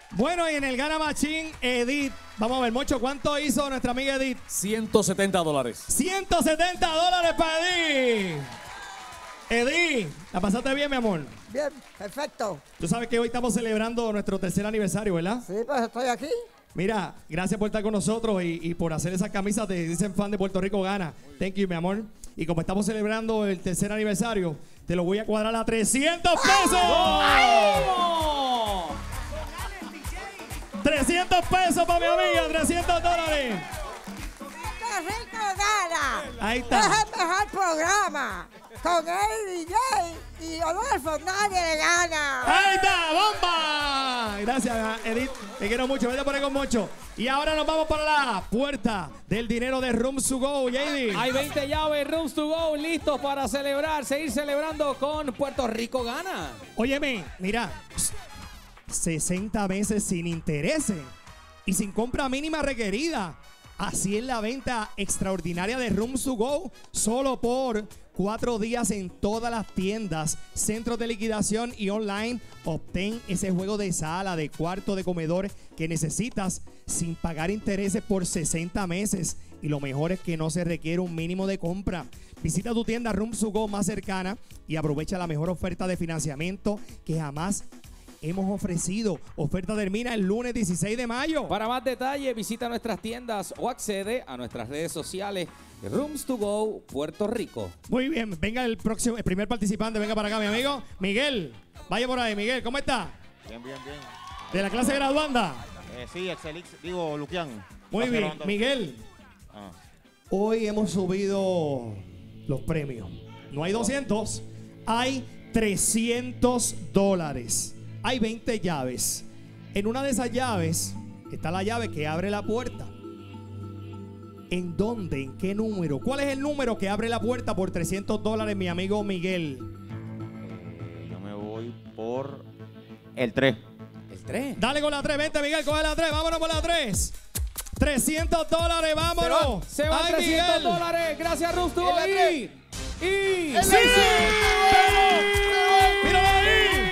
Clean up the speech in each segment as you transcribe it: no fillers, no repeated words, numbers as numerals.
Bueno, y en el Gana Machín, Edith. Vamos a ver, Mocho, ¿cuánto hizo nuestra amiga Edith? $170. $170 para Edith. Edith, ¿la pasaste bien, mi amor? Bien, perfecto. Tú sabes que hoy estamos celebrando nuestro tercer aniversario, ¿verdad? Sí, pues estoy aquí. Mira, gracias por estar con nosotros y por hacer esas camisas de Dicen Fan de Puerto Rico Gana. Thank you, mi amor. Y como estamos celebrando el tercer aniversario, te lo voy a cuadrar a 300 pesos. ¡Vamos! 300 pesos para mi amiga, $300. ¡Qué rico gana! Ahí está. Es el mejor programa. Con el DJ y Rodolfo nadie le gana. Ahí está, bomba. Gracias, Edith. Te quiero mucho. Vete por ahí con Mocho. Y ahora nos vamos para la puerta del dinero de Rooms to Go, JD. Hay 20 llaves Rooms to Go listos para celebrar, seguir celebrando con Puerto Rico Gana. Óyeme, mira, 60 meses sin intereses y sin compra mínima requerida. Así es la venta extraordinaria de Rooms to Go, solo por 4 días en todas las tiendas, centros de liquidación y online. Obtén ese juego de sala, de cuarto, de comedor que necesitas sin pagar intereses por 60 meses. Y lo mejor es que no se requiere un mínimo de compra. Visita tu tienda Rooms to Go más cercana y aprovecha la mejor oferta de financiamiento que jamás hemos ofrecido. Oferta termina el lunes 16 de mayo. Para más detalles, visita nuestras tiendas o accede a nuestras redes sociales Rooms to Go Puerto Rico. Muy bien, venga el primer participante, venga para acá, mi amigo Miguel. Vaya por ahí, Miguel, ¿cómo está? Bien. ¿De la clase graduanda? Sí, Excelix, digo, Luquian. Muy bien, Miguel. Hoy hemos subido los premios. No hay 200, hay $300. Hay 20 llaves. En una de esas llaves está la llave que abre la puerta. ¿En dónde? ¿En qué número? ¿Cuál es el número que abre la puerta por $300, mi amigo Miguel? Yo me voy por el 3. El 3. Dale con la 3, vente Miguel, coge la 3, vámonos por la 3. $300, vámonos. Se va ¡Ay, $300. Gracias, Rooms to Go. Y ¡Sí! ¡Míralo ahí!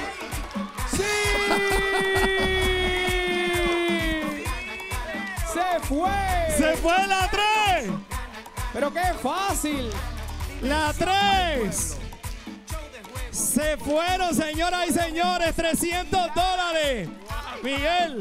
¡Se fue! ¡Se fue la 3! ¡Pero qué fácil! ¡La 3! Se fueron, señoras y señores, $300. Miguel,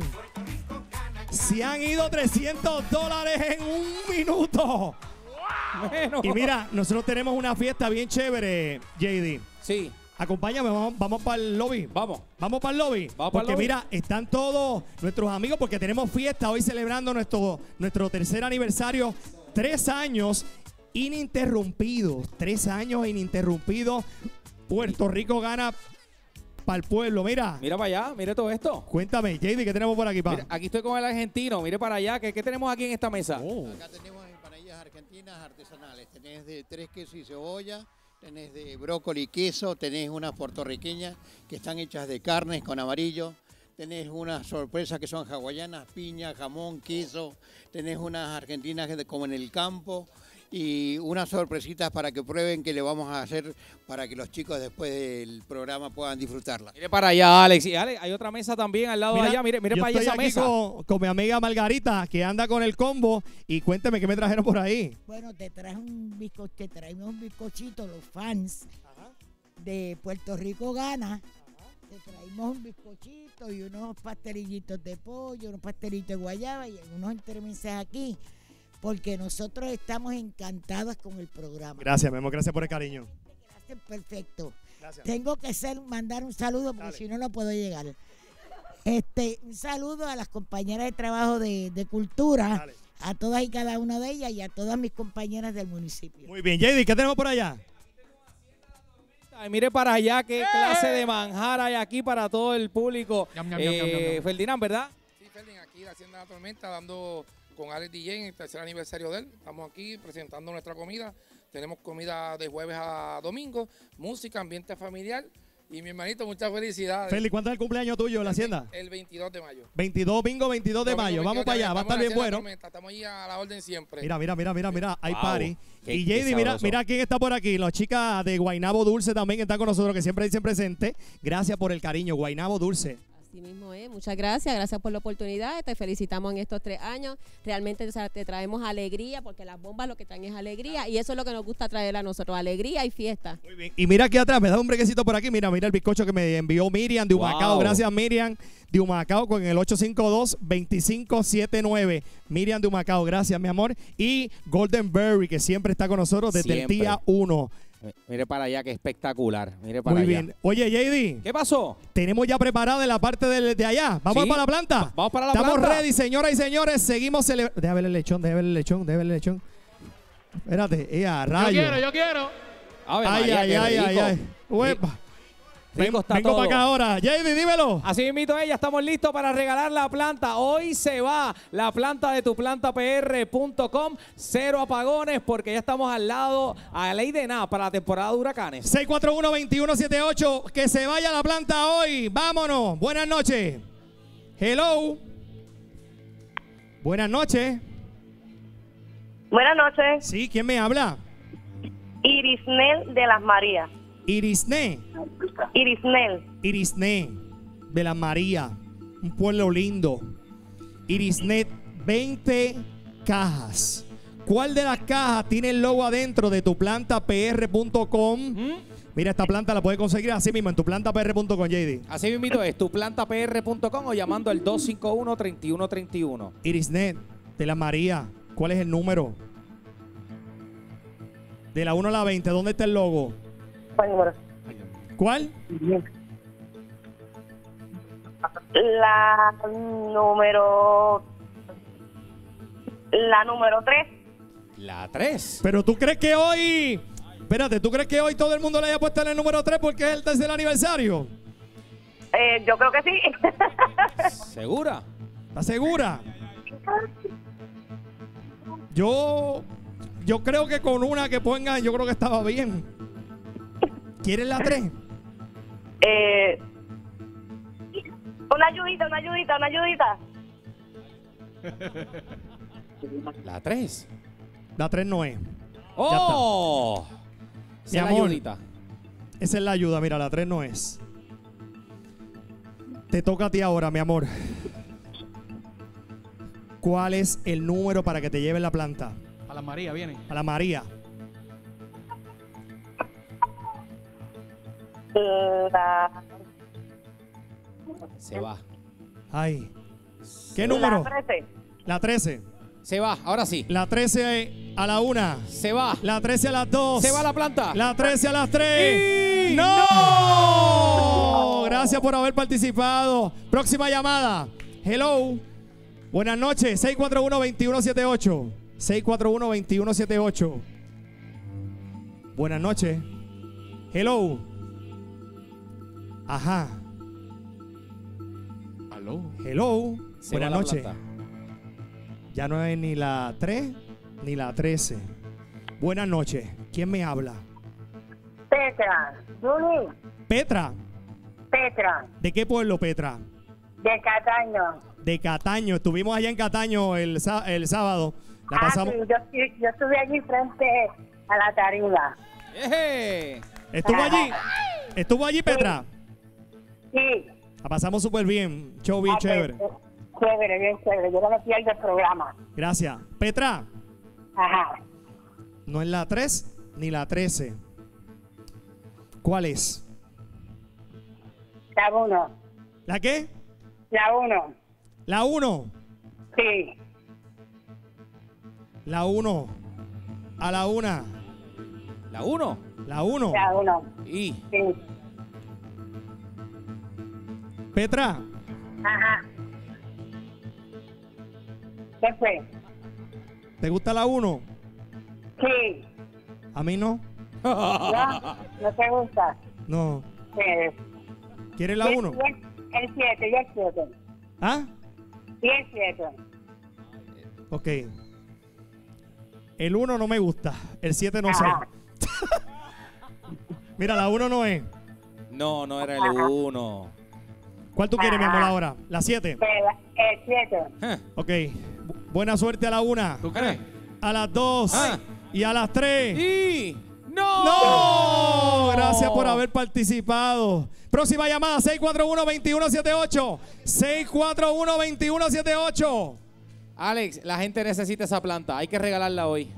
se han ido $300 en un minuto. Bueno. Y mira, nosotros tenemos una fiesta bien chévere, JD. Sí. Acompáñame, vamos para el lobby. Vamos. Vamos para el lobby. Vamos porque pa'l lobby. mira, están todos nuestros amigos porque tenemos fiesta hoy celebrando nuestro tercer aniversario. 3 años ininterrumpidos. 3 años ininterrumpidos. Puerto Rico Gana para el pueblo. Mira. Mira para allá, mire todo esto. Cuéntame, JD, ¿qué tenemos por aquí, pa? Mira, aquí estoy con el argentino. Mire para allá. ¿Qué tenemos aquí en esta mesa? Acá tenemos empanadillas argentinas artesanales. Tenés de 3 quesos y cebolla, tenés de brócoli y queso, tenés unas puertorriqueñas que están hechas de carnes con amarillo, tenés unas sorpresas que son hawaianas, piña, jamón, queso, tenés unas argentinas como en el campo y unas sorpresitas para que prueben que le vamos a hacer para que los chicos después del programa puedan disfrutarla. Mire para allá, Alex. Y Alex, hay otra mesa también al lado de allá. Mire yo para allá estoy esa aquí mesa. con mi amiga Margarita, que anda con el combo. Y cuénteme qué me trajeron por ahí. Bueno, te traemos un bizcochito, los fans de Puerto Rico Gana. Te traemos un bizcochito y unos pastelillitos de pollo, unos pastelitos de guayaba y unos entremeses aquí. Porque nosotros estamos encantados con el programa. Gracias, mi amor, gracias por el cariño. Gracias, perfecto. Gracias. Tengo que mandar un saludo porque si no, no puedo llegar. Un saludo a las compañeras de trabajo de cultura, Dale. a todas y cada una de ellas y a todas mis compañeras del municipio. Muy bien, JD, ¿qué tenemos por allá? Ay, mire para allá qué clase de manjar hay aquí para todo el público. Ferdinand, ¿verdad? Sí, Ferdinand, aquí de Hacienda La Tormenta, dando con Alex DJ en el tercer aniversario de él. Estamos aquí presentando nuestra comida. Tenemos comida de jueves a domingo, música, ambiente familiar. Y mi hermanito, muchas felicidades. Feli, ¿cuánto es el cumpleaños tuyo en la hacienda? El 22 de mayo. 22 de mayo. Vamos para allá, va a estar bien bueno. Estamos allí a la orden siempre. Mira, hay Wow. party. Qué- Y qué JD, mira sabroso. quién está por aquí. Las chicas de Guaynabo Dulce también están con nosotros, que siempre dicen presente. Gracias por el cariño, Guaynabo Dulce. Así Así mismo es. Muchas gracias. Gracias por la oportunidad. Te felicitamos en estos 3 años. Realmente, o sea, te traemos alegría, porque las bombas lo que traen es alegría. Y eso es lo que nos gusta traer a nosotros, alegría y fiesta. Muy bien. Y mira aquí atrás, me da un brequecito por aquí. Mira el bizcocho que me envió Miriam de Humacao. Wow. Gracias, Miriam de Humacao, con el 852-2579. Miriam de Humacao, gracias, mi amor. Y Golden Berry, que siempre está con nosotros desde Siempre. el día 1. Mire para allá, que espectacular. Mire para Muy allá. bien. Oye, JD, ¿Qué pasó? tenemos ya preparada la parte de allá. ¿Vamos Sí. para la planta? Vamos para la Estamos planta. ready, señoras y señores. Seguimos celebrando. Déjame ver el lechón, déjame ver el lechón, déjame ver el lechón. Espérate, a rayo. Yo quiero. Ave Ay, María, ay, qué ay, ay, rico. ay. Uepa. Rico está Vengo todo. para acá ahora. JD, dímelo. Así mismito ella, estamos listos para regalar la planta. Hoy se va la planta de tuplantapr.com. 0 apagones, porque ya estamos al lado, a ley de nada, para la temporada de huracanes. 641-2178. Que se vaya la planta hoy. Vámonos. Buenas noches. Hello. Buenas noches. Buenas noches, Sí, ¿quién me habla? Irisnel de las Marías. Irisné. Irisnel, Irisné de la María. Un pueblo lindo. Irisné, 20 cajas. ¿Cuál de las cajas tiene el logo adentro de tuplantapr.com? Mira, esta planta la puedes conseguir así mismo en tuplantapr.com, JD. Así mismito es, tuplantapr.com o llamando al 251-3131. Irisnet de la María, ¿cuál es el número? De la 1 a la 20, ¿dónde está el logo? ¿cuál número? ¿Cuál? La número 3. La 3. Pero tú crees que hoy... Espérate, ¿tú crees que hoy todo el mundo le haya puesto en el número 3 porque es el tercer aniversario? Yo creo que sí. ¿Segura? ¿Estás segura? Yo creo que con una que pongan, yo creo que estaba bien. ¿Quieres la 3? Una ayudita. La 3. La 3 no es. ¡Oh! Mi Esa es la amor. ayudita. Esa es la ayuda, mira, la 3 no es. Te toca a ti ahora, mi amor. ¿Cuál es el número para que te lleven la planta? A la María viene. A la María. Se va. Ay. ¿Qué número? La 13. La 13. Se va, ahora sí. La 13 a la 1. Se va. La 13 a las 2. Se va la planta. La 13 a las 3. ¡Y ¡No! Gracias por haber participado. Próxima llamada. Hello. Buenas noches. 641-2178. 641-2178. Buenas noches. Hello. Ajá. Aló. Hello. Se Buenas va la noches. planta. Ya no es ni la 3 ni la 13. Buenas noches. ¿Quién me habla? Petra. Juli. Petra. Petra. ¿De qué pueblo, Petra? De Cataño. De Cataño. Estuvimos allá en Cataño el sábado. La pasamos. Sí, yo estuve allí frente a la tarima. ¡Eje! ¿Estuvo allí? ¿Estuvo allí, Petra? Sí. La pasamos súper bien. Show bien chévere. Chévere, bien chévere. Yo no me pierdo el programa. Gracias. Petra, Ajá. no es la 3 ni la 13. ¿Cuál es? La 1. ¿La qué? La 1. La 1. Sí. La 1. A la 1. La 1. La 1. La 1. Y Sí. Petra, Ajá. ¿Qué fue? ¿te gusta la 1? Sí. A mí no. ¿No? ¿No te gusta? No. Sí. ¿Quieres la 1? El 7, y el 7. ¿Ah? Y el 7. Ok. El 1 no me gusta. El 7 no sé. Ajá. Mira, la 1 no es. no, no era el 1. ¿Cuál tú quieres, mi amor, ahora? La 7. El 7. Ok. Buena suerte a la 1. ¿Tú crees? A las 2. Ah. Y a las 3. Y no. ¡No! Gracias por haber participado. Próxima llamada, 641-2178. 641-2178. Alex, la gente necesita esa planta. Hay que regalarla hoy.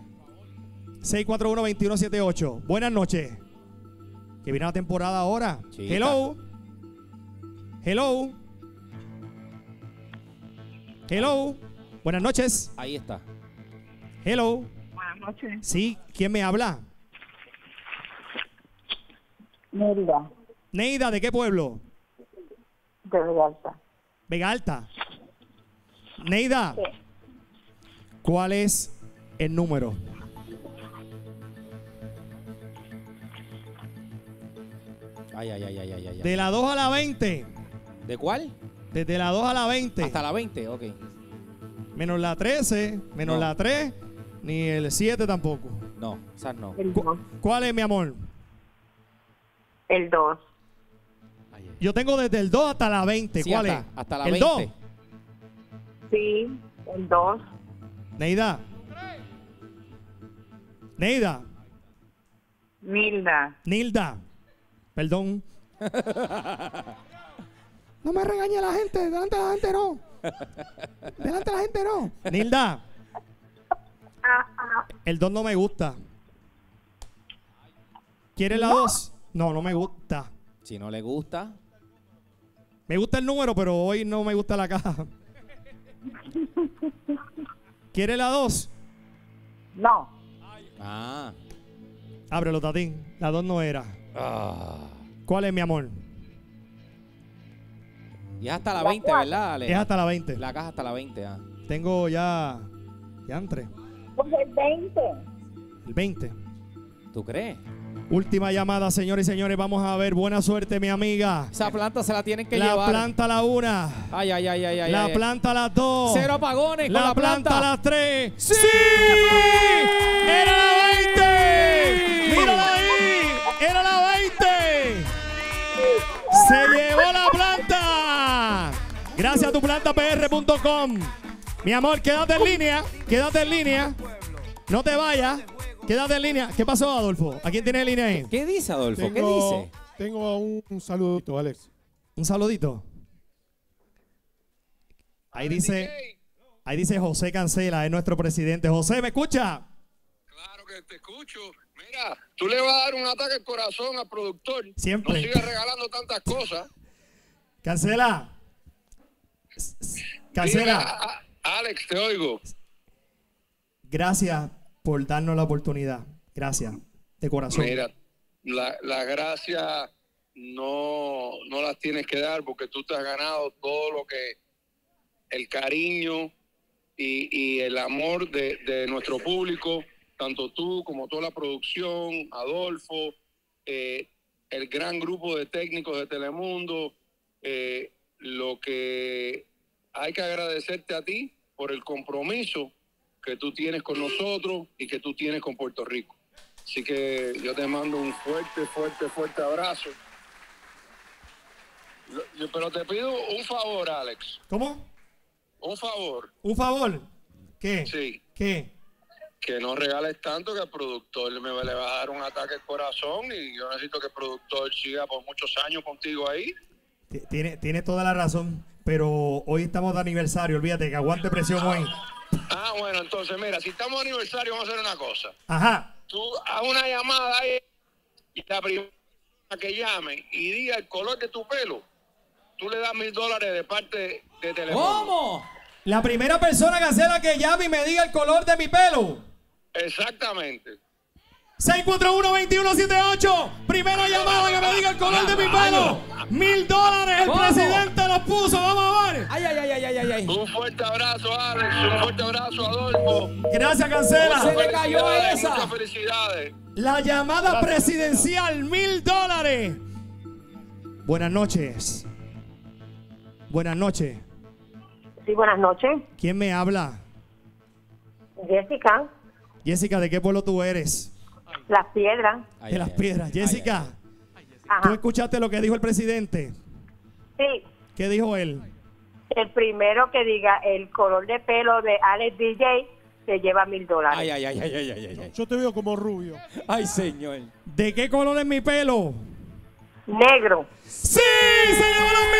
641-2178. Buenas noches. Que viene la temporada ahora. Chica. Hello. Hello. Hello. Buenas noches. Ahí está. Hello. Buenas noches. Sí, ¿quién me habla? Neida, Neida, ¿de qué pueblo? de Vegalta. Vega Alta. Neida, Sí. ¿cuál es el número? Ay. De la 2 a la 20. ¿De cuál? Desde la 2 a la 20. Hasta la 20, ok. Menos la 13, menos No. la 3, ni el 7 tampoco. No, esas no. El 2. ¿Cuál es, mi amor? El 2. Yo tengo desde el 2 hasta la 20. Sí, ¿Cuál hasta, es? hasta la el 20. 2. Sí, el 2. Neida. Neida. Nilda. Nilda. Perdón. No me regañe la gente. Delante de la gente no. Delante de la gente no. Nilda. El 2 no me gusta. ¿Quieres la 2? No, no me gusta. Si no le gusta. Me gusta el número, pero hoy no me gusta la caja. ¿Quieres la 2? No. Ah. Ábrelo, Tatín. La 2 no era. ¿Cuál es, mi amor? Y es hasta la 20, ¿verdad, Ale? Es hasta la 20. La caja hasta la 20, ah. Tengo ya entre Pues el 20. el 20. ¿Tú crees? Última llamada, señores y señores. Vamos a ver. Buena suerte, mi amiga. Esa planta se la tienen que La llevar. planta a la 1. Ay. La planta a las 2. Cero apagones con La la planta a las 3. ¡Sí! ¡Era la 20! ¡Mírala ahí! ¡Era la 20! ¡Se llevó la planta! Gracias a tuplantapr.com. Mi amor, quédate en línea. Quédate en línea. No te vayas. Quédate en línea. ¿Qué pasó, Adolfo? ¿A quién tiene en línea ahí? ¿Qué dice, Adolfo? ¿Qué Tengo- dice? Tengo un saludito, Alex. Un saludito. Ahí dice José Cancela, es nuestro presidente. José, ¿me escucha? Claro que te escucho. Mira, tú le vas a dar un ataque al corazón al productor. Siempre. No sigas regalando tantas cosas. Cancela. Cancela. Mira, Alex, te oigo. Gracias por darnos la oportunidad. Gracias. De corazón. Mira, la gracia no las tienes que dar porque tú te has ganado todo lo que el cariño y el amor de nuestro público, tanto tú como toda la producción, Adolfo, el gran grupo de técnicos de Telemundo. Lo que hay que agradecerte a ti por el compromiso que tú tienes con nosotros y que tú tienes con Puerto Rico. Así que yo te mando un fuerte abrazo. Pero te pido un favor, Alex. ¿Cómo? Un favor. ¿Un favor? ¿Qué? Sí. ¿Qué? Que no regales tanto, que el productor le va a dar un ataque al corazón y yo necesito que el productor siga por muchos años contigo ahí. Tiene toda la razón, pero hoy estamos de aniversario. Olvídate que aguante presión hoy. Ah, bueno, entonces mira, si estamos de aniversario vamos a hacer una cosa. Ajá. Tú haz una llamada ahí y la primera que llame y diga el color de tu pelo, tú le das $1,000 de parte de Telemundo. ¿Cómo? La primera persona Cancela que llame y me diga el color de mi pelo. Exactamente. 641-2178. Primera llamada que me diga el color de mi pelo. $1,000 el ¿Cómo? presidente los puso. Vamos a ver. Ay. Un fuerte abrazo, Alex. Un fuerte abrazo, Adolfo. Gracias, Cancela. Se le cayó Felicidades, esa. Muchas felicidades. La llamada presidencial, $1,000. Buenas noches. Buenas noches. Sí, buenas noches. ¿Quién me habla? Jessica, Jessica, ¿de qué pueblo tú eres? Las Piedras. De Las Piedras. Jessica, ¿tú Ajá. escuchaste lo que dijo el presidente? Sí, ¿Qué dijo él? el primero que diga el color de pelo de Alex DJ se lleva $1000. Ay, ay, ay, ay, ay, ay, ay. Yo te veo como rubio. Ay, señor. ¿De qué color es mi pelo? Negro. ¡Sí! ¡Se llevó los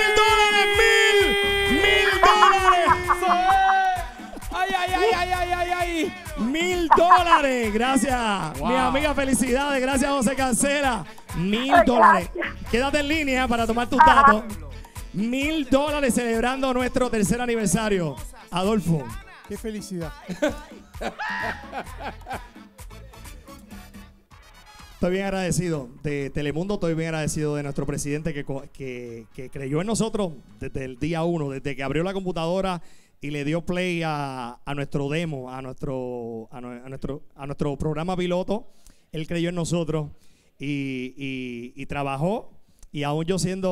$1000! Ay, ay, ay, ay, ay, ay, ay. $1000. Gracias, Wow. mi amiga. Felicidades. Gracias, José Cancela. $1000. Quédate en línea para tomar tus datos. $1000 celebrando nuestro tercer aniversario. Adolfo. Qué felicidad. Estoy bien agradecido de Telemundo, estoy bien agradecido de nuestro presidente que creyó en nosotros desde el día 1, desde que abrió la computadora y le dio play a nuestro demo, a nuestro programa piloto. Él creyó en nosotros y trabajó, y aún yo siendo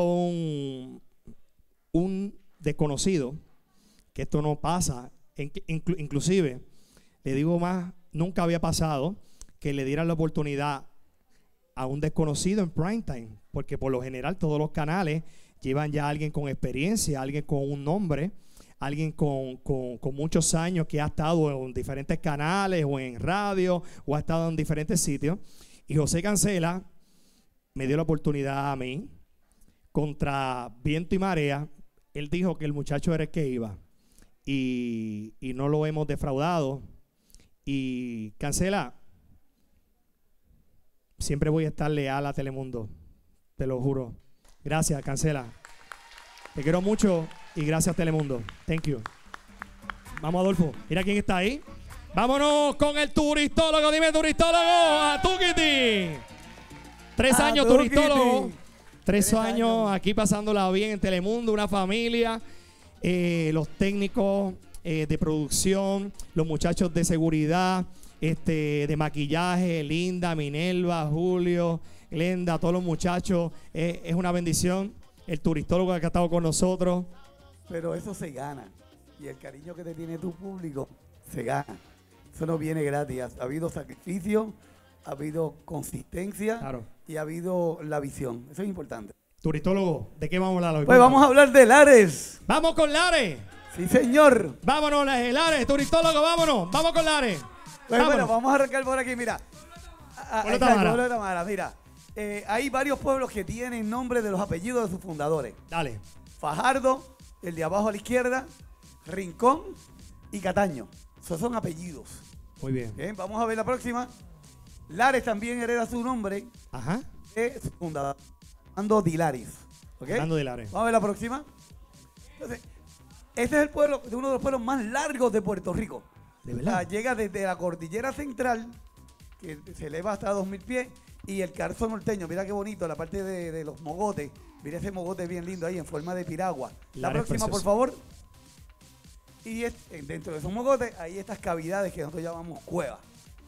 un desconocido, que esto no pasa, inclusive, le digo más, nunca había pasado que le dieran la oportunidad a un desconocido en primetime, porque por lo general todos los canales llevan ya a alguien con experiencia, alguien con un nombre, alguien con muchos años que ha estado en diferentes canales o en radio o ha estado en diferentes sitios. Y José Cancela me dio la oportunidad a mí, contra viento y marea. Él dijo que el muchacho era el que iba, y no lo hemos defraudado. Y Cancela, siempre voy a estar leal a Telemundo, te lo juro. Gracias, Cancela. Te quiero mucho y gracias, Telemundo. Thank you. Vamos, Adolfo. Mira quién está ahí. Vámonos con el turistólogo. Dime, turistólogo. A Tukiti. 3 años, turistólogo. 3 años aquí pasándola bien en Telemundo, una familia. Los técnicos de producción, los muchachos de seguridad, de maquillaje, Linda, Minerva, Julio, Glenda, todos los muchachos. Es una bendición el turistólogo que ha estado con nosotros. Pero eso se gana, y el cariño que te tiene tu público se gana. Eso no viene gratis. Ha habido sacrificio, ha habido consistencia, claro, y ha habido la visión. Eso es importante. Turistólogo, ¿de qué vamos a hablar hoy? Pues vamos a hablar de Lares. ¡Vamos con Lares! Sí, señor. Vámonos, Lares, turistólogo, vámonos. Vamos con Lares. Pues bueno, vamos a arrancar por aquí, mira. Pueblo Tamara. Pueblo de Tamara, mira. Hay varios pueblos que tienen nombre de los apellidos de sus fundadores. Dale. Fajardo, el de abajo a la izquierda, Rincón y Cataño. Esos son apellidos. Muy bien. Bien, vamos a ver la próxima. Lares también hereda su nombre. Ajá. De su fundador, Fernando Dilaris. ¿Okay? Fernando Dilaris. Vamos a ver la próxima. Entonces, este es el pueblo, de uno de los pueblos más largos de Puerto Rico. ¿De verdad? Llega desde la cordillera central, que se eleva hasta 2000 pies, y el Carso norteño. Mira qué bonito, la parte de los mogotes. Mira ese mogote bien lindo ahí en forma de piragua. La próxima, por favor. Y dentro de esos mogotes hay estas cavidades que nosotros llamamos cuevas.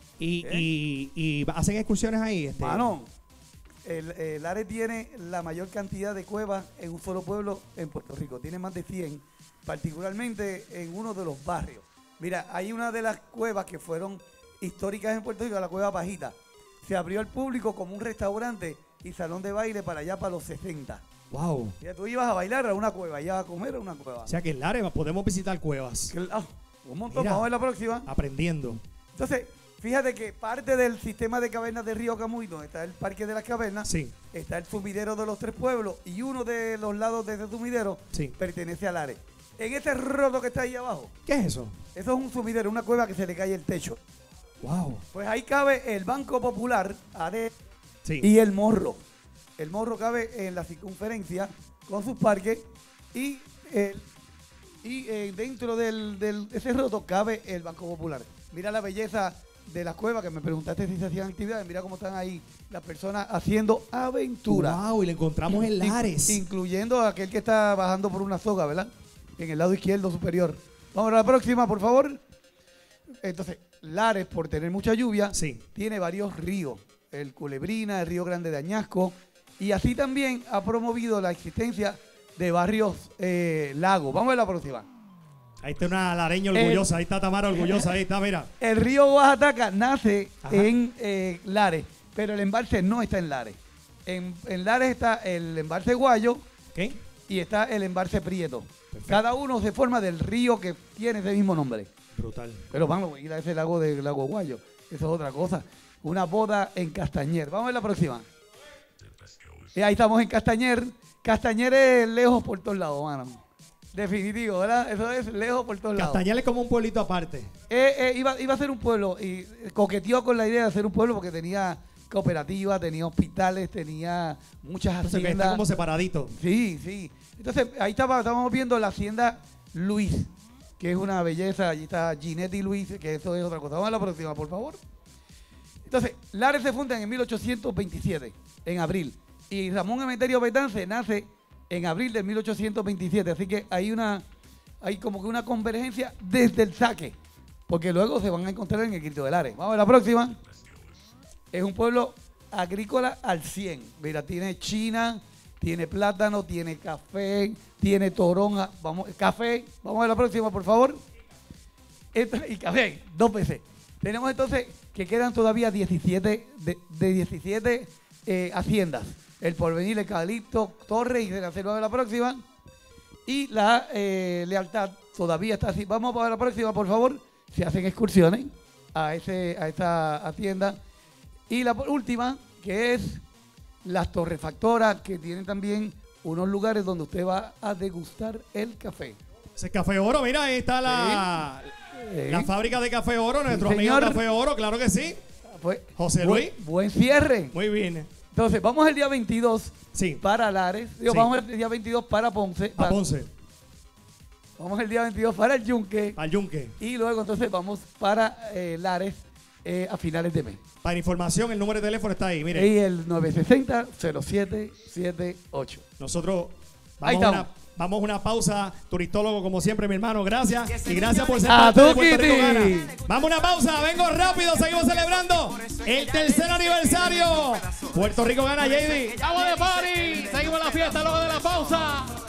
¿Y hacen excursiones ahí? Mano, el Lares tiene la mayor cantidad de cuevas en un solo pueblo en Puerto Rico. Tiene más de 100, particularmente en uno de los barrios. Mira, hay una de las cuevas que fueron históricas en Puerto Rico, la Cueva Pajita. Se abrió al público como un restaurante y salón de baile para allá, para los 60. Wow. Ya tú ibas a bailar a una cueva, ibas a comer a una cueva. O sea que en Lares podemos visitar cuevas. Un montón. Mira, vamos a ver la próxima. Aprendiendo. Entonces, fíjate que parte del sistema de cavernas de Río Camuy, donde está el Parque de las Cavernas, sí, está el sumidero de los 3 pueblos, y uno de los lados de ese sumidero, sí, pertenece a Lares. En ese roto que está ahí abajo. ¿Qué es eso? Eso es un sumidero, una cueva que se le cae el techo. Wow. Pues ahí cabe el Banco Popular, AD, sí, y el Morro. El Morro cabe en la circunferencia con sus parques, y dentro de ese roto cabe el Banco Popular. Mira la belleza de las cuevas, que me preguntaste si se hacían actividades. Mira cómo están ahí las personas haciendo aventura. Wow, y lo encontramos en Lares. Incluyendo a aquel que está bajando por una soga, ¿verdad? En el lado izquierdo superior. Vamos a la próxima, por favor. Entonces, Lares, por tener mucha lluvia, sí, tiene varios ríos. El Culebrina, el Río Grande de Añasco. Y así también ha promovido la existencia de barrios lagos. Vamos a ver la próxima. Ahí está una lareña orgullosa. Ahí está Tamara orgullosa. Ahí está, mira. El río Oaxaca nace en Lares, pero el embalse no está en Lares. En Lares está el embalse Guayo, y está el embalse Prieto. Perfecto. Cada uno se forma del río que tiene ese mismo nombre. Brutal. Pero vamos a ir a ese lago del Lago Guayo. Eso es otra cosa. Una boda en Castañer. Vamos a ver la próxima. Y ahí estamos en Castañer. Castañer es lejos por todos lados, mano. Definitivo, ¿verdad? Eso es lejos por todos lados. Castañer es como un pueblito aparte. Iba a ser un pueblo y coqueteó con la idea de hacer un pueblo porque tenía cooperativa, tenía hospitales, tenía muchas Entonces, que haciendas. está como separadito. Sí, sí. Entonces, ahí estábamos viendo la hacienda Luis, que es una belleza. Allí está Ginetti Luis, que eso es otra cosa. Vamos a la próxima, por favor. Entonces, Lares se funda en 1827, en abril. Y Ramón Emeterio Betance nace en abril de 1827. Así que hay como que una convergencia desde el saque. Porque luego se van a encontrar en el Cristo de Lares. Vamos a la próxima. Es un pueblo agrícola al 100. Mira, tiene china, tiene plátano, tiene café, tiene toronja. Café. Vamos a la próxima, por favor. Y café, 2 veces. Tenemos entonces que quedan todavía 17 de 17 haciendas. El Porvenir, el Calipto, Torre y la Selva de la próxima. Y la Lealtad todavía está así. Vamos a la próxima, por favor. Se hacen excursiones a esta hacienda. Y la última, que es las torrefactoras, que tienen también unos lugares donde usted va a degustar el café. Ese Café Oro, mira, ahí está la fábrica de Café Oro, nuestro amigo Café Oro, claro que sí. Pues, José Luis. Buen cierre. Muy bien. Entonces, vamos el día 22 para Lares. Vamos el día 22 para Ponce. A Ponce. Vamos el día 22 para el Yunque. Al Yunque. Y luego entonces vamos para Lares a finales de mes. Para información, el número de teléfono está ahí, mire. Y el 960-0778. Nosotros vamos a una pausa. Turistólogo, como siempre, mi hermano, gracias. Y gracias por ser parte de Puerto Rico Gana. Vamos a una pausa, vengo rápido, seguimos celebrando el 3er aniversario. Puerto Rico Gana, JD. ¡Vamos de party! Seguimos la fiesta luego de la pausa.